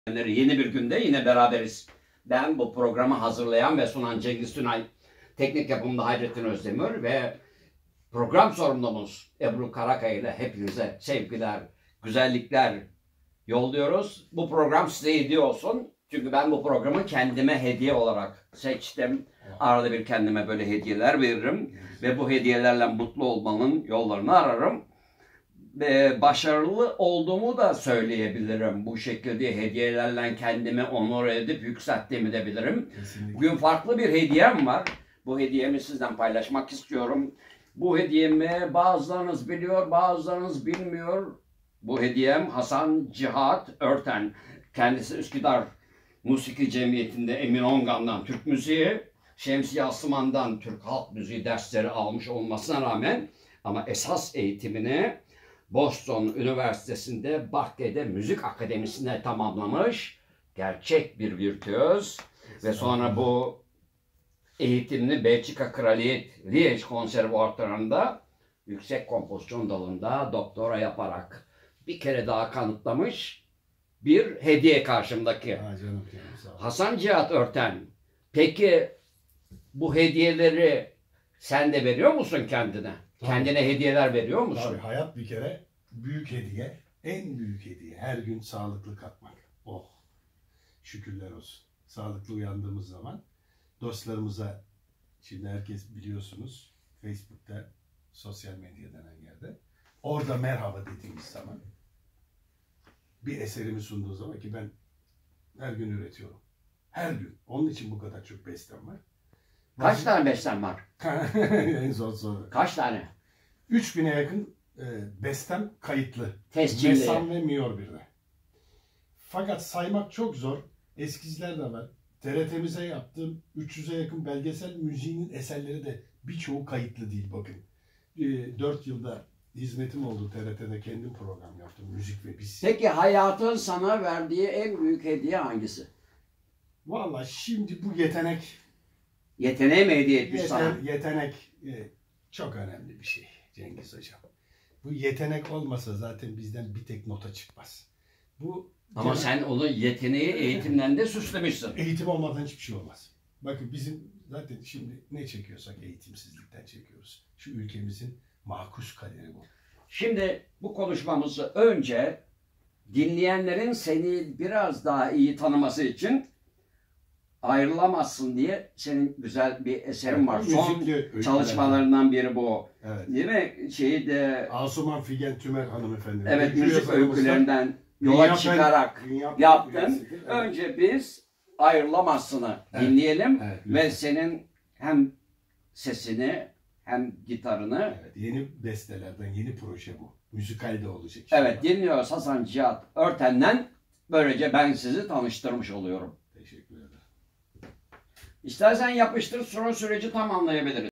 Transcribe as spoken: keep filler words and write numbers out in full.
Yeni bir günde yine beraberiz. Ben bu programı hazırlayan ve sunan Cengiz Tünay, teknik yapımda Hayrettin Özdemir ve program sorumlumuz Ebru Karakaya ile hepinize sevgiler, güzellikler yolluyoruz. Bu program size hediye olsun. Çünkü ben bu programı kendime hediye olarak seçtim. Arada bir kendime böyle hediyeler veririm. Ve bu hediyelerle mutlu olmanın yollarını ararım. Ve başarılı olduğumu da söyleyebilirim. Bu şekilde hediyelerle kendimi onur edip yükselttiğimi de bilirim. Kesinlikle. Bugün farklı bir hediyem var. Bu hediyemi sizden paylaşmak istiyorum. Bu hediyemi bazılarınız biliyor, bazılarınız bilmiyor. Bu hediyem Hasan Cihat Örten. Kendisi Üsküdar Musiki Cemiyeti'nde Emin Ongan'dan Türk müziği, Şemsiye Aslıman'dan Türk halk müziği dersleri almış olmasına rağmen ama esas eğitimini Boston Üniversitesi'nde Berkeley'de Müzik Akademisi'ne tamamlamış. Gerçek bir virtüöz. Ve sonra bu eğitimini Belçika Kraliyet Liège Konservatuvarı'nda yüksek kompozisyon dalında doktora yaparak bir kere daha kanıtlamış bir hediye karşımdaki. Ha, canım, canım, Hasan Cihat Örten, peki bu hediyeleri sen de veriyor musun kendine? Tabii. Kendine hediyeler veriyor musun? Tabii, hayat bir kere büyük hediye. En büyük hediye. Her gün sağlıklı kalkmak. Oh! Şükürler olsun. Sağlıklı uyandığımız zaman dostlarımıza, şimdi herkes biliyorsunuz Facebook'ta, sosyal medya denen yerde, orada merhaba dediğimiz zaman, bir eserimi sunduğu zaman, ki ben her gün üretiyorum. Her gün. Onun için bu kadar çok bestem var. Kaç Bazı... tane bestem var? En zor soru. Kaç tane? üç bine yakın e, bestem kayıtlı. Tescilli. Mesam ve Miyor birde. Fakat saymak çok zor. Eskizler de var. T R T'mize yaptığım üç yüze yakın belgesel müziğinin eserleri de birçoğu kayıtlı değil, bakın. E, dört yılda hizmetim oldu, T R T'de kendim program yaptım. Müzik ve biz. Peki hayatın sana verdiği en büyük hediye hangisi? Vallahi şimdi bu yetenek. Yeteneği mi hediye etmiş Yeten, sana? Yetenek e, çok önemli bir şey Cengiz Hocam. Bu yetenek olmasa zaten bizden bir tek nota çıkmaz. Bu Ama sen onu yeteneği eğitimden de süslemişsin. Eğitim olmadan hiçbir şey olmaz. Bakın bizim zaten şimdi ne çekiyorsak eğitimsizlikten çekiyoruz. Şu ülkemizin makus kaderi bu. Şimdi bu konuşmamızı önce dinleyenlerin seni biraz daha iyi tanıması için Ayrılamazsın diye senin güzel bir eserin var. Son çalışmalarından biri bu. Evet. Değil mi? Şeyi de Asuman Figen Tümer hanımefendi. Evet, müzik öykülerinden yola dünya çıkarak dünya yaptın. Evet. Önce biz Ayrılamazsın'ı evet. dinleyelim evet, ve senin hem sesini hem gitarını. Evet, yeni bestelerden, yeni proje bu. Müzikal de olacak. Evet, dinliyoruz Hasan Cihat Örten'den. Böylece ben sizi tanıştırmış oluyorum. Teşekkür ederim. İstersen yapıştır, sonra süreci tamamlayabiliriz.